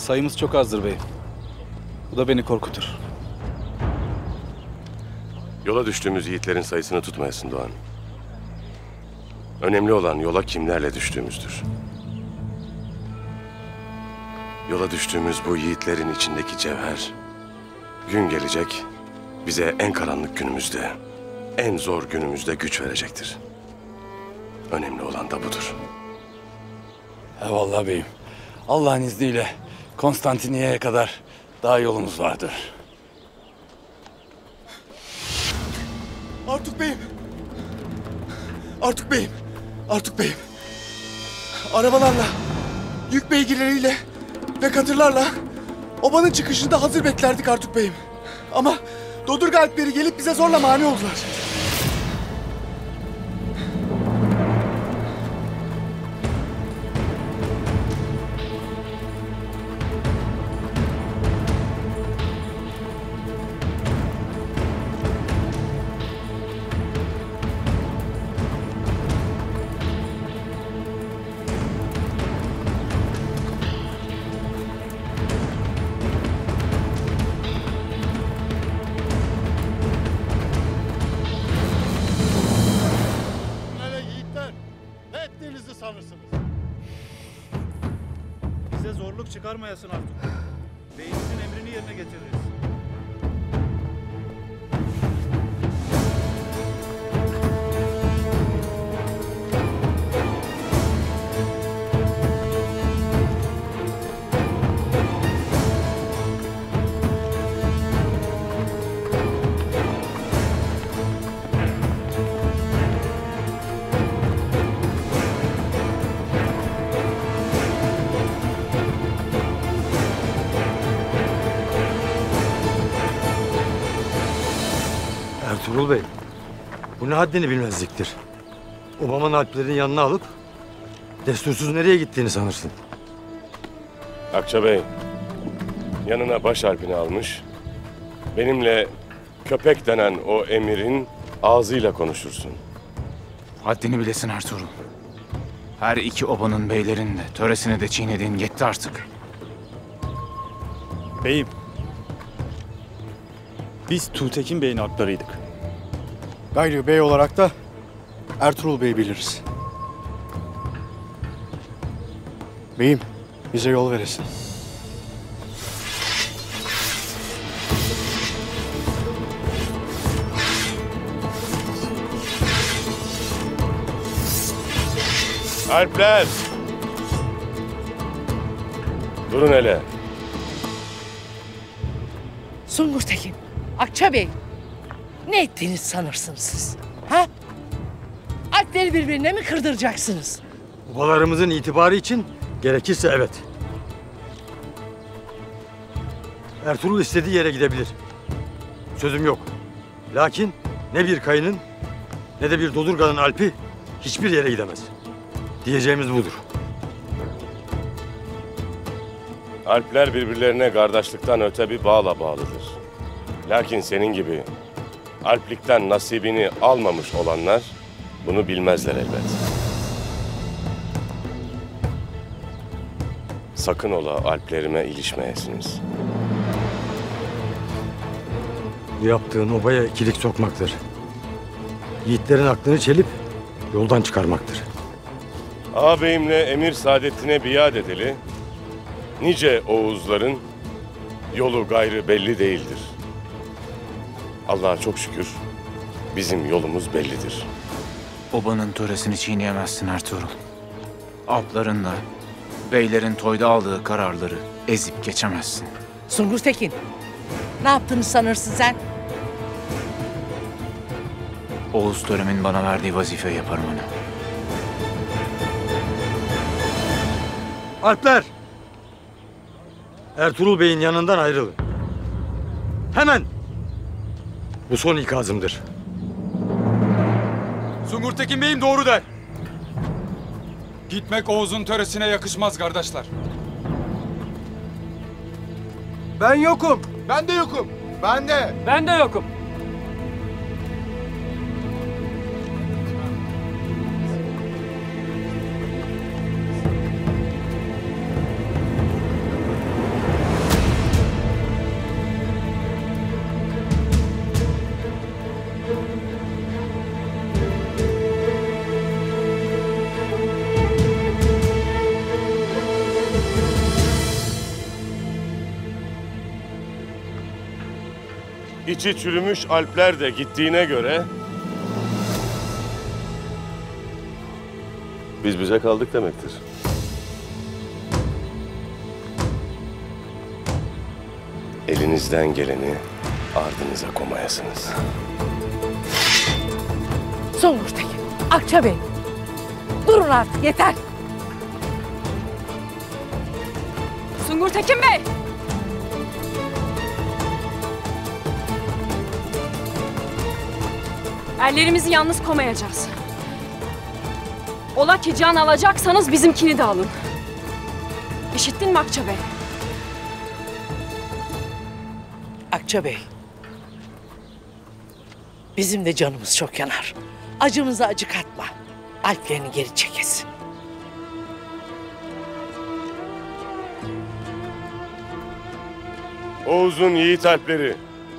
Sayımız çok azdır beyim. Bu da beni korkutur. Yola düştüğümüz yiğitlerin sayısını tutmayasın Doğan. Önemli olan yola kimlerle düştüğümüzdür. Yola düştüğümüz bu yiğitlerin içindeki cevher, gün gelecek bize en karanlık günümüzde, en zor günümüzde güç verecektir. Önemli olan da budur. Eyvallah beyim. Allah'ın izniyle Konstantiniyye'ye kadar daha yolumuz vardır. Artuk Bey'im. Artuk Bey'im. Artuk Bey'im. Arabalarla, yük beygirleriyle ve katırlarla obanın çıkışında hazır beklerdik Artuk Bey'im. Ama Dodurga Alpleri gelip bize zorla mani oldular. Bize zorluk çıkarmayasın artık. Beyimizin emrini yerine getiririz. Ertuğrul Bey, bu ne haddini bilmezliktir. Obama'nın Alplerin yanına alıp destursuz nereye gittiğini sanırsın. Akçabey, yanına baş harpini almış, benimle köpek denen o emirin ağzıyla konuşursun. Haddini bilesin Ertuğrul. Her iki obanın beylerin de töresini de çiğnediğin yetti artık. Beyim, biz Tuğtekin Bey'in atlarıydık. Gayri Bey olarak da Ertuğrul Bey'i biliriz. Beyim, bize yol veresin. Alpler! Durun hele. Sungur Tekin, Akça Bey, ne ettiğinizi sanırsınız siz? Ha? Alpleri birbirine mi kırdıracaksınız? Obalarımızın itibarı için gerekirse evet. Ertuğrul istediği yere gidebilir. Sözüm yok. Lakin ne bir kayının ne de bir Dodurga'nın Alp'i hiçbir yere gidemez. Diyeceğimiz budur. Alpler birbirlerine kardeşlikten öte bir bağla bağlıdır. Lakin senin gibi Alplikten nasibini almamış olanlar bunu bilmezler elbet. Sakın ola Alplerime ilişmeyesiniz. Bu yaptığın obaya ikilik sokmaktır. Yiğitlerin aklını çelip yoldan çıkarmaktır. Ağabeyimle emir saadetine biat edeli, nice Oğuzların yolu gayrı belli değildir. Allah'a çok şükür bizim yolumuz bellidir. Obanın töresini çiğneyemezsin Ertuğrul. Alpların da, beylerin toyda aldığı kararları ezip geçemezsin. Sungur Tekin, ne yaptığını sanırsın sen? Oğuz töremin bana verdiği vazifeyi yaparım onu. Alpler! Ertuğrul Bey'in yanından ayrılın. Hemen! Bu son ikazımdır. Sungur Tekin Bey'im doğru der. Gitmek Oğuz'un töresine yakışmaz kardeşler. Ben yokum. Ben de yokum. Ben de yokum. içi çürümüş Alpler de gittiğine göre biz bize kaldık demektir. Elinizden geleni ardınıza komayasınız. Sungur Tekin, Akça Bey. Durun artık yeter. Sungur Tekin Bey! Erlerimizi yalnız komayacağız. Ola ki can alacaksanız bizimkini de alın. İşittin mi Akça Bey? Akça Bey. Bizim de canımız çok yanar. Acımıza acı katma. Alplerini geri çekesin. Oğuz'un yiğit Alpleri.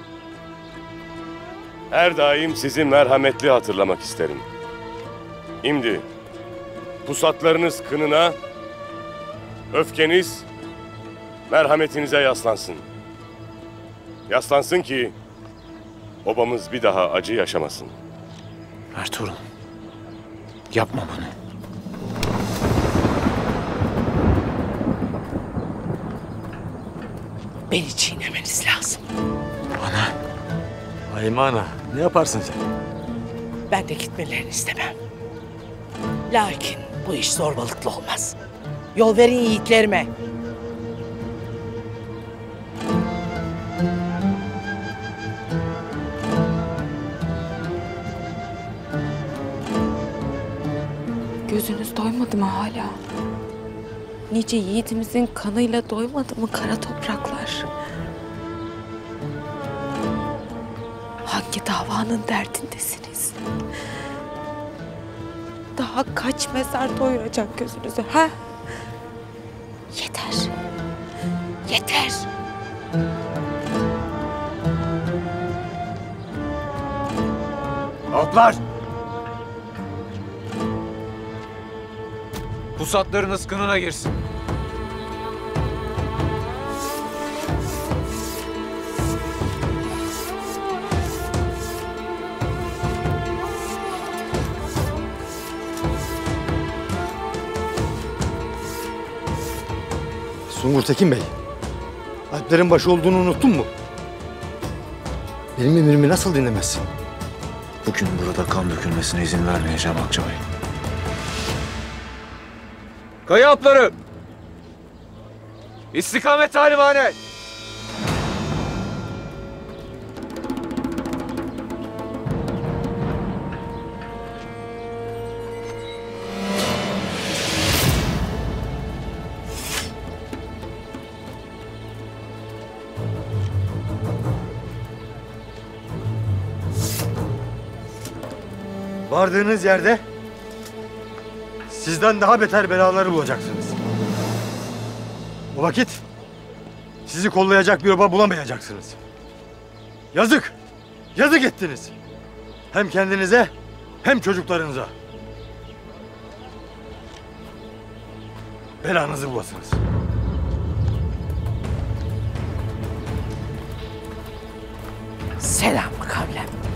Her daim sizi merhametli hatırlamak isterim. Şimdi pusatlarınız kınına, öfkeniz merhametinize yaslansın. Yaslansın ki obamız bir daha acı yaşamasın. Ertuğrul, yapma bunu. Beni çiğnemeniz lazım. Ana. Aymana, ne yaparsın sen? Ben de gitmelerini istemem. Lakin bu iş zorbalıkla olmaz. Yol verin yiğitlerime. Gözünüz doymadı mı hala? Nice yiğidimizin kanıyla doymadı mı kara topraklar? Hangi davanın derdindesiniz? Daha kaç mezar doyuracak gözünüzü ha? Yeter. Yeter. Atlar! Pusatlarınız kınına girsin. Sungur Tekin Bey, Alplerin başı olduğunu unuttun mu? Benim emrimi nasıl dinlemezsin? Bugün burada kan dökülmesine izin vermeyeceğim Akça Bey. Kaya atları! İstikamet talimhane! Vardığınız yerde sizden daha beter belaları bulacaksınız. O vakit sizi kollayacak bir oba bulamayacaksınız. Yazık, yazık ettiniz. Hem kendinize hem çocuklarınıza. Belanızı bulasınız. Selam kavlem.